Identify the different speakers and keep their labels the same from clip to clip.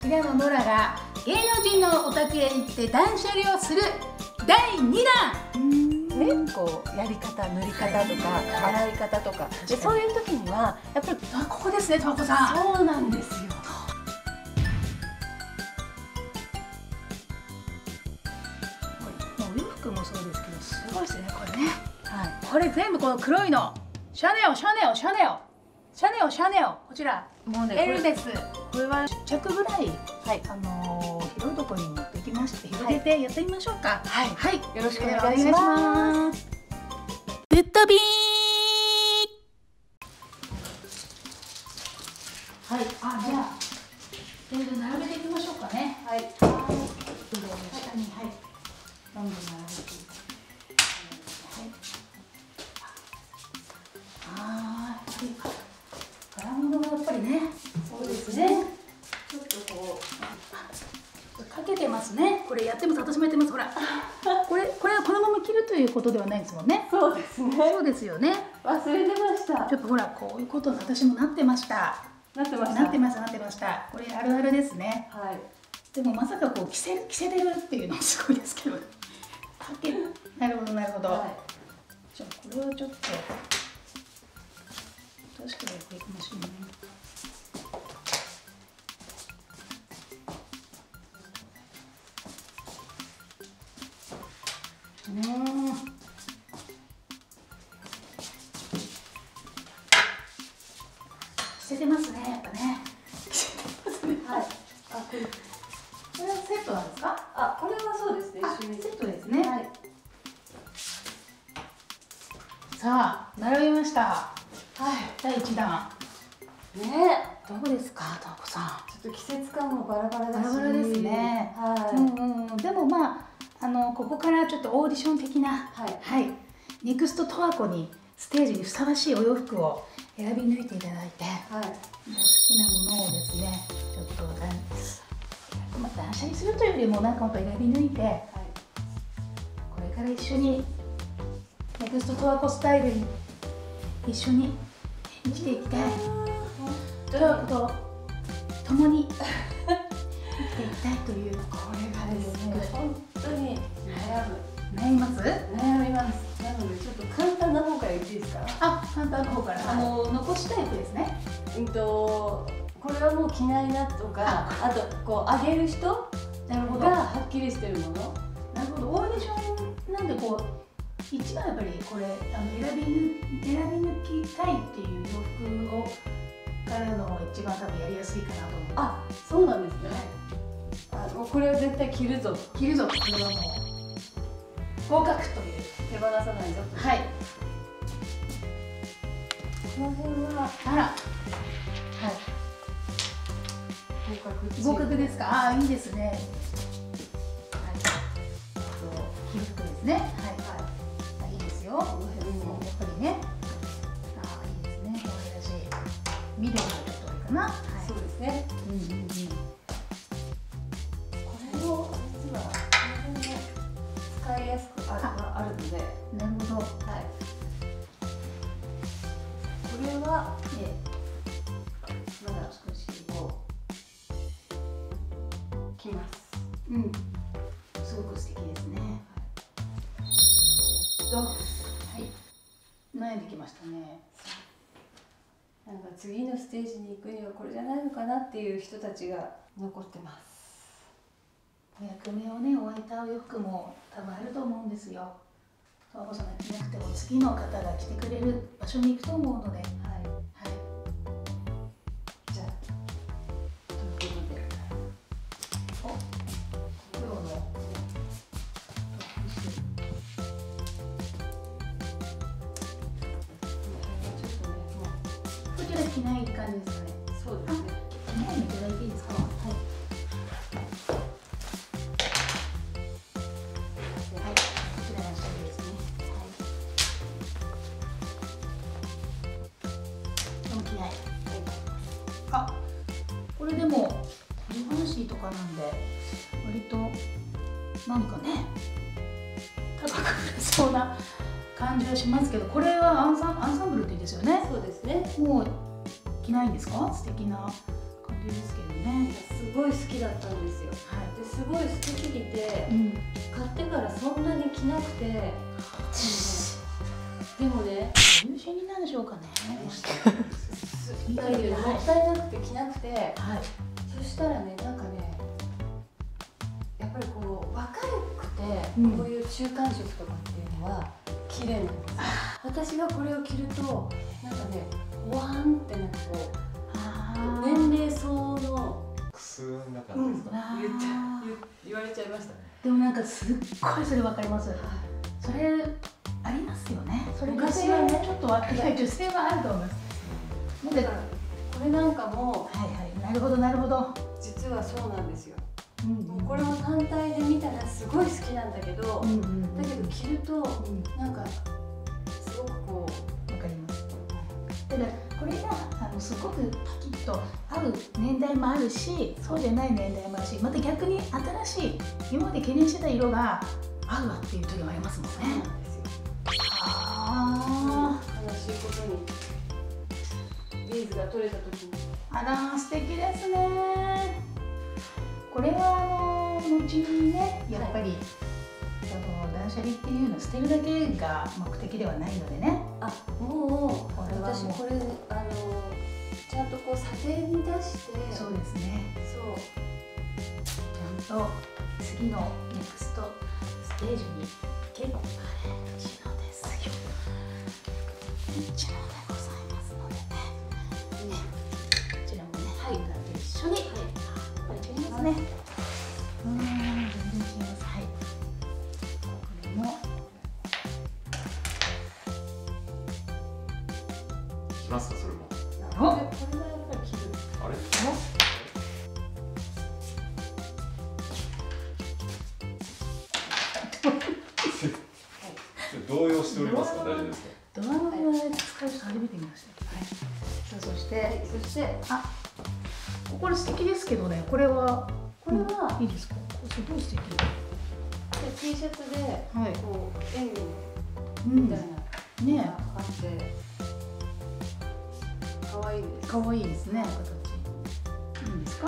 Speaker 1: 平野ノラが芸能人のお宅へ行って断捨離をする第2弾
Speaker 2: ね、こうやり方、塗り方とか洗い方とかで、そういう時にはやっぱり
Speaker 1: ここですね、とわこさん。
Speaker 2: そうなんですよ。
Speaker 1: お洋服もそうですけど、すごいですね、これね。はい、これ全部この黒いのシャネオ、シャネオ、シャネオ、シャネオ、シャネオ、こちら
Speaker 2: もうね、
Speaker 1: エルです。
Speaker 2: これは
Speaker 1: 10着ぐらい、
Speaker 2: はい、
Speaker 1: 広いところに持ってきまして、広げてやってみましょうか。
Speaker 2: はい、
Speaker 1: はい、
Speaker 2: よろしくお願いします。
Speaker 1: ぶっ飛びー。はい、じゃあ全部並べていきましょうかね。
Speaker 2: はい。
Speaker 1: 下に、はい、どんどん並べていって。柄物がやっぱりね。
Speaker 2: そうですね。
Speaker 1: ちょっとこうかけてますね。これやってます。私もやってます。ほら、これはこのまま切るということではないですもんね。
Speaker 2: そうですね。
Speaker 1: そうですよね。
Speaker 2: 忘れてました。
Speaker 1: ちょっとほら、こういうことに私もなってました。
Speaker 2: なってました。
Speaker 1: これあるあるですね。
Speaker 2: はい。
Speaker 1: でもまさかこう着せてるっていうのはすごいですけど。なるほどなるほど。はい、じゃあこれをちょっと確かにやっていきましょうね。着せてますね、やっぱね。着せてますね。はい。これはセットなんですか？
Speaker 2: これはそうですね。
Speaker 1: セットですね。
Speaker 2: はい。
Speaker 1: さあ、並びました。
Speaker 2: はい。
Speaker 1: 第1弾。
Speaker 2: ね。
Speaker 1: どうですか、とわこさん。
Speaker 2: ちょっと季節感もバラバラだし。
Speaker 1: バラバラですね。
Speaker 2: はい。
Speaker 1: でもまあここからちょっとオーディション的な、
Speaker 2: はい。
Speaker 1: はい。ネクスト十和子にステージにふさわしいお洋服を選び抜いていただいて、
Speaker 2: はい。
Speaker 1: 好きなものをですね、ちょっと断捨離するというよりもなんか本当選び抜いて、はい、これから一緒にネクスト十和子スタイルに一緒に生きていきたい。十和子と共に生きていきたいという。
Speaker 2: これがですね、本当に
Speaker 1: 悩みます？
Speaker 2: 悩みます。なのでちょっと簡単な方から言っていいですか？
Speaker 1: 簡単な方から。残しタイプですね。
Speaker 2: これはもう着ないなとか、あとこうあげる人がはっきりしてるもの。
Speaker 1: なるほど。オーディションなんでこう一番やっぱりこれ選び抜きたいっていう洋服をからの一番多分やりやすいかなと思う。
Speaker 2: そうなんですね。これは絶対着るぞ。
Speaker 1: 着るぞ。これはもう合格という。
Speaker 2: 手放さないぞ。
Speaker 1: はい。
Speaker 2: この辺は
Speaker 1: はい。合格ですか？いいですね。はい。着る服ですね。はい。いいですよ。やっぱりね。いいですね。可愛らしい。緑がちょっと多いかな。
Speaker 2: そうですね。これを実は使いやすくあるので。
Speaker 1: なるほど。はい。
Speaker 2: これはまだ少しこうきます。
Speaker 1: すごく素敵ですね。はい。悩んできましたね。
Speaker 2: なんか次のステージに行くにはこれじゃないのかなっていう人たちが残ってます。
Speaker 1: お役目をね終えたお洋服も多分あると思うんですよ。十和子さんが着なくても次の方が着てくれる場所に行くと思うので。
Speaker 2: じゃあということで、
Speaker 1: 今日のこちら着ない感じですかね。
Speaker 2: そうですね。
Speaker 1: 着ないのいただいていいですか？はい。これでも上半身とかなんで割となんかね高く売れそうな感じはしますけど、これはアンサンブルっていいですよね。
Speaker 2: そうですね。
Speaker 1: もう着ないんですか？素敵な感じじですけどね。
Speaker 2: すごい好きだったんですよ。
Speaker 1: は
Speaker 2: ですごい好きすぎて、
Speaker 1: い。
Speaker 2: 買ってからそんなに着なくて、でもね、
Speaker 1: 優秀になんでしょうかね。
Speaker 2: いやいや、もったいなくて着なくて、
Speaker 1: はい。
Speaker 2: そしたらね、なんかね、やっぱりこう若くて、こういう中間色とかっていうのは綺麗なんですよ。私がこれを着ると、なんかね、ワンってなんかこう年齢層の
Speaker 3: くすんだ感じですか。
Speaker 2: 言われちゃいました。
Speaker 1: でもなんかすっごいそれわかります。それありますよね。それ昔はねちょっと女性はあると思います。
Speaker 2: だからこれなんかも
Speaker 1: はいはい、なるほどなるほど。
Speaker 2: 実はそうなんですよ。これも単体で見たらすごい好きなんだけど、だけど着るとなんかすごくこう
Speaker 1: わかります。だからこれがすごくパキッと合う年代もあるし、そうじゃない年代もあるし、また逆に新しい今まで懸念してた色が合うわっていう時もありますもんね。
Speaker 2: そうなんですよ。悲しいことにビーズが取れた時に、
Speaker 1: あら素敵ですね。これは後にねやっぱり、断捨離っていうのを捨てるだけが目的ではないのでね。
Speaker 2: もう
Speaker 1: 私
Speaker 2: これちゃんとこう査定に出して、
Speaker 1: そうですね。
Speaker 2: そう
Speaker 1: ちゃんと次のネクストステージに行けばうちのですよ。うちのでございますのでね。こちらもね、ハイブラと一緒に。これ違いますね。全然違います。はい。これも。
Speaker 3: きますかそれも。
Speaker 2: これはやっぱり着る。
Speaker 3: あれ？動揺しておりますか？大丈夫ですか？
Speaker 1: ドラムを使う人初めて見ました。はい。さあそしてこれ素敵ですけどね。これはいいですか？これすごい素敵。
Speaker 2: T シャツでこう演技みたいなのがあって可愛いです。
Speaker 1: 可愛いですね。形。いいんですか？はい。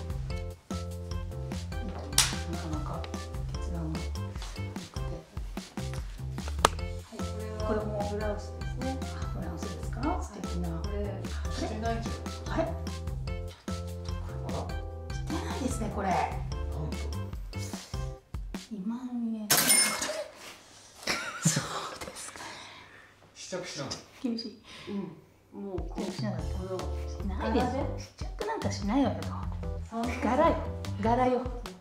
Speaker 1: なかなか決断が良くて。
Speaker 2: これもブラウスですね。
Speaker 1: ブラウスですか？素敵な。
Speaker 3: してないんじゃないですか？
Speaker 1: はい。
Speaker 3: あら。
Speaker 1: してないですねこれ。
Speaker 3: なんと。
Speaker 1: 2万円。そうですか。
Speaker 3: 試着しなかった。
Speaker 1: 厳しい。
Speaker 2: もうこ
Speaker 1: 試着しなかった。
Speaker 2: の
Speaker 1: ないです。試着なんかしないわよ。柄よ。柄よ。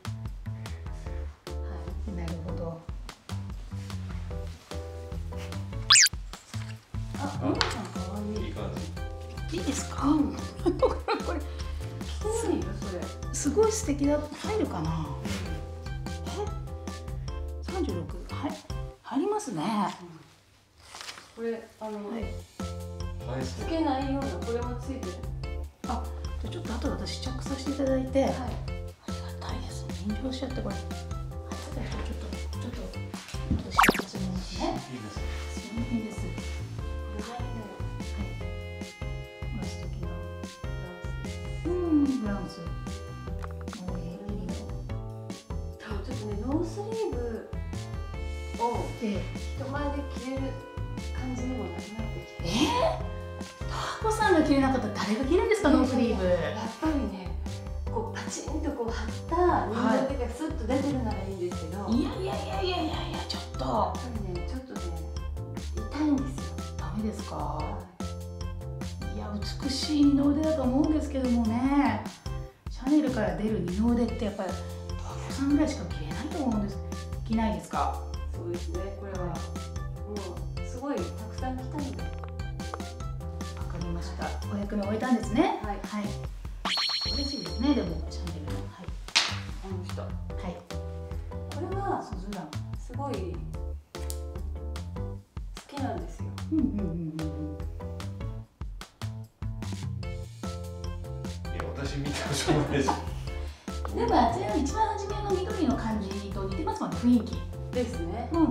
Speaker 1: なるほど。
Speaker 2: 皆さん可愛い。
Speaker 3: いい感じ。
Speaker 1: いいですか？これ
Speaker 2: 着てないよそれ。
Speaker 1: すごい素敵だ。入るかな？36入りますね。
Speaker 2: これつ
Speaker 1: はい。
Speaker 2: けないようなこれもついてる。
Speaker 1: あ、じゃあちょっと後で私試着させていただいて。
Speaker 2: はい。
Speaker 1: ありがたいです。炎上しちゃってこれ。ちょっと試着してみますね。
Speaker 3: いいです。
Speaker 1: 新品です。
Speaker 2: デザインの
Speaker 1: これ素敵な。ブラウス。
Speaker 2: ちょっとねノースリーブを人前で着れる感じにもなくなってきて。
Speaker 1: タコさんが着れなかったら誰が着るんですか？ノースリーブ。
Speaker 2: やっぱりねこうパチンとこう貼った人形がスッと出てるならいいんですけど、
Speaker 1: いやちょっと
Speaker 2: やっぱりねちょっとね痛いんですよ。
Speaker 1: ダメですか？いや美しい二の腕だと思うんですけどもね。シャネルから出る二の腕ってやっぱりタコさんぐらいしか着れないと思うんです。着ないですか？
Speaker 2: そうですね。これはもうすごいたくさん着たので。
Speaker 1: わかりました。お役に終えたんですね。
Speaker 2: はい。
Speaker 1: 嬉しいですね。でもシャネルの
Speaker 2: この人。
Speaker 1: はい。
Speaker 2: これは
Speaker 1: スズラン。
Speaker 2: すごい好きなんですよ。
Speaker 3: いや私見てもしょうがないし。
Speaker 1: でもあちらの一番初めの緑の感じと似てますもんね、雰囲気。
Speaker 2: ですね。
Speaker 1: そう。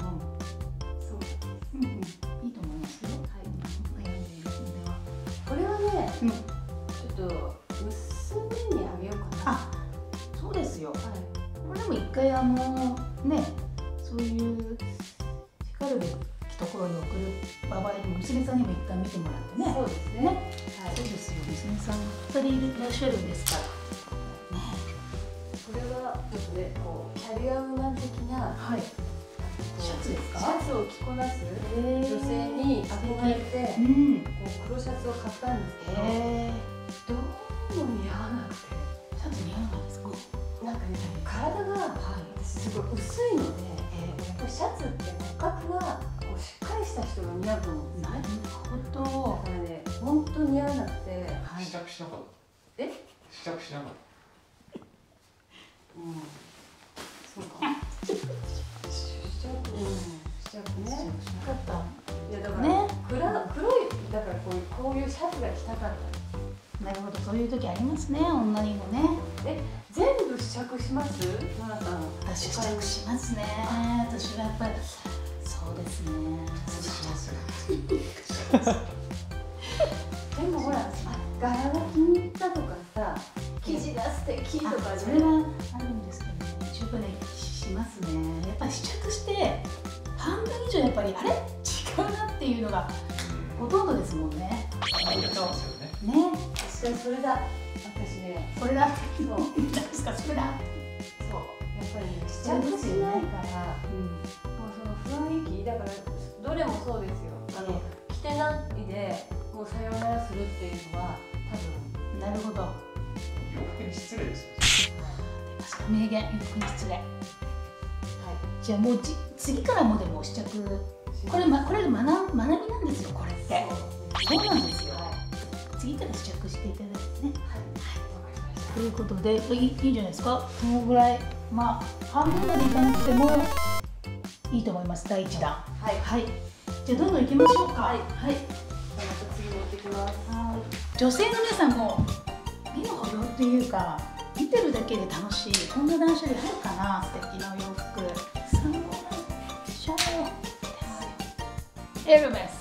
Speaker 1: いいと思いますよ。はい。悩んでいるのでは。
Speaker 2: これはね、ちょっと
Speaker 1: よ。
Speaker 2: はい
Speaker 1: これでも一回ね、そういうしかるべきところに送る場合に娘さんにも一回見てもらってね。
Speaker 2: そうですね。
Speaker 1: ね、
Speaker 2: はい。
Speaker 1: そうですよ、娘さん2人いらっしゃるんですから。ね、
Speaker 2: これはちょっとね、こうキャリアウーマン的な
Speaker 1: はい。シャツですか？
Speaker 2: シャツを着こなす女性に憧れて、
Speaker 1: うん。
Speaker 2: こう黒シャツを買ったんですけど、どうも似合わなくて、
Speaker 1: シャツ似合わないですか？
Speaker 2: なんかね、体が私すごい薄いので、やっぱりシャツって骨格がこうしっかりした人が似合うと思うんですね。
Speaker 1: なるほど。
Speaker 2: だからね、本当に似合わなくて、
Speaker 1: はい。
Speaker 3: 試着しなかった。
Speaker 2: え？
Speaker 3: 試着しなかった。
Speaker 2: うん、そうか。試着ね。
Speaker 1: しかった。
Speaker 2: いやだから、
Speaker 1: ね、
Speaker 2: 黒いだからこういうシャツが着たかった。
Speaker 1: なるほど、そういう時ありますね、女にもね。
Speaker 2: 全部試着します？ノラさん。
Speaker 1: 私試着しますね。私はやっぱりそうですね。
Speaker 3: しますよ。
Speaker 2: でもほら、柄が気に入ったとかさ、生地が素敵とか
Speaker 1: それはあるんですけどね、一応ねしますね。やっぱり試着して半分以上やっぱりあれ違うなっていうのがほとんどですもんね。割とね。
Speaker 2: 私それだ。私ね、
Speaker 1: これだ。
Speaker 2: そう。
Speaker 1: 何ですかそれだ。
Speaker 2: そう。やっぱりね、試着しないから、もうその雰囲気だからどれもそうですよ。着てないでもうさようならするっていうのは多分。
Speaker 1: なるほど。
Speaker 3: 洋服に失礼ですよ。
Speaker 1: 出ました名言、洋服に失礼。
Speaker 2: はい。
Speaker 1: じゃあもう次からもでも試着、これ学びなんですよ、これって。そうなんですよ。次から試着していただいてね。ということで、いいんじゃないですか。このぐらい、まあ半分までいかなくてもいいと思います。第1弾。
Speaker 2: はい。
Speaker 1: はい。じゃあどんどん行きましょうか。
Speaker 2: はい。
Speaker 1: はい。
Speaker 2: また次持ってきます。
Speaker 1: 女性の皆さんも美の保養っていうか、見てるだけで楽しい、こんな男子であるかな、素敵なお洋服。参考にしちゃおう。エルメス。